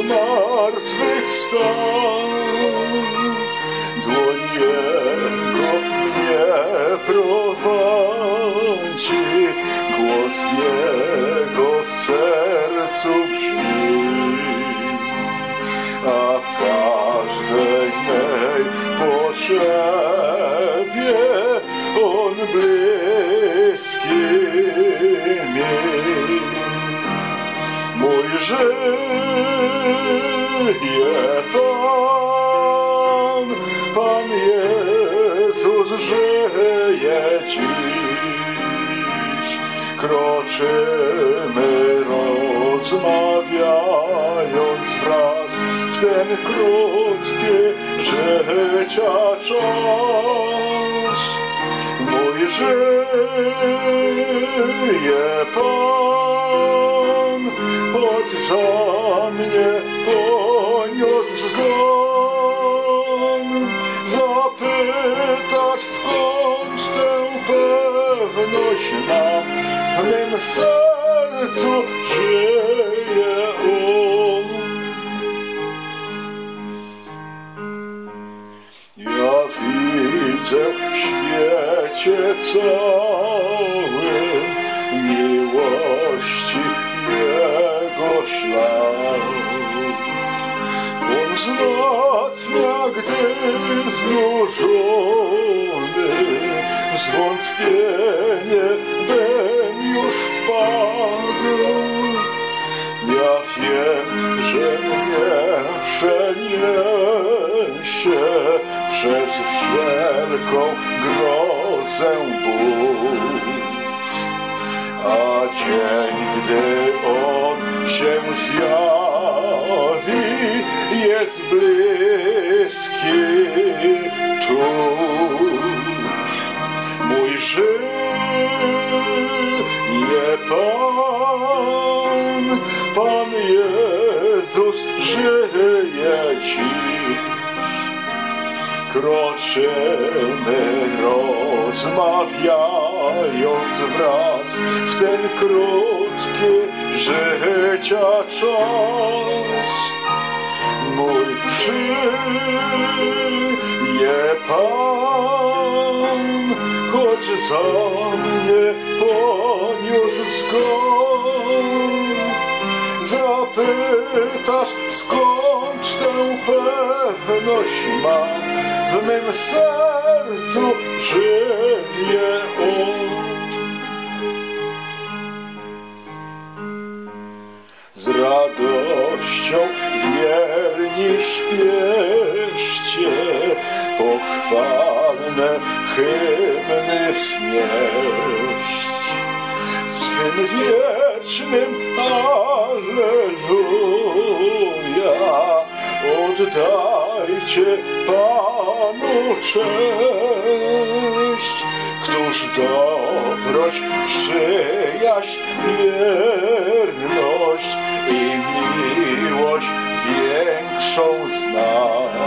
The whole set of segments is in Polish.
zmartwychwstał. Dłoń Jego mnie prowadzi, głos Jego w sercu brzmi, a w każdej mej potrzebie On bliski mi. Mój żyje Pan Jezus żyje dziś. Kroczymy rozmawiając wraz w ten krótki życia czas. Mój żyje Pan, choć za mnie poniósł zgon. Zapytasz, skąd tę pewność mam, w mym sercu żyje On. Ja widzę w świecie całym miłości Jego ślad. On wzmacnia, gdy znużony w zwątpienie bym już wpadł. Ja wiem, że mnie przeniesie przez wszelką grozę ból. A dzień, gdy On się zjawi, jest bliski tu. Mój żyje Pan Jezus żyje dziś. Kroczymy rozmawiając wraz w ten krótki życia czas. Mój żyje Pan, choć za mnie poniósł zgon. Zapytasz, skąd tę pewność mam, w mym sercu żyje On. Z radością wierni śpieszcie pochwalne hymny wznieść. Swym wiecznym Alleluja oddajcie Panu cześć. Któż dobroć, przyjaźń, wierność i miłość większą zna?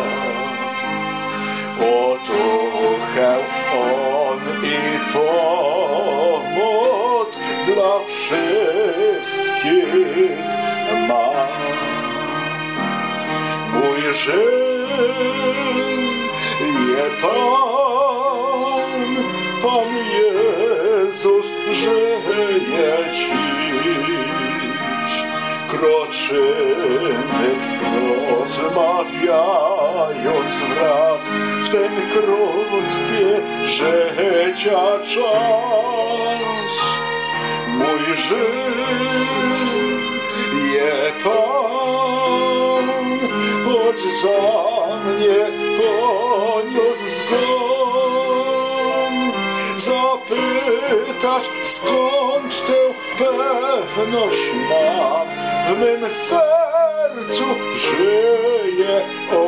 Otuchę On i pomoc dla wszystkich ma. Mój żyje Pan Jezus żyje dziś. Kroczymy rozmawiając wraz w ten krótki życia czas. Mój żyje Pan, choć za mnie poniósł zgon. Zapytasz, skąd tę pewność mam, w mym sercu żyje On.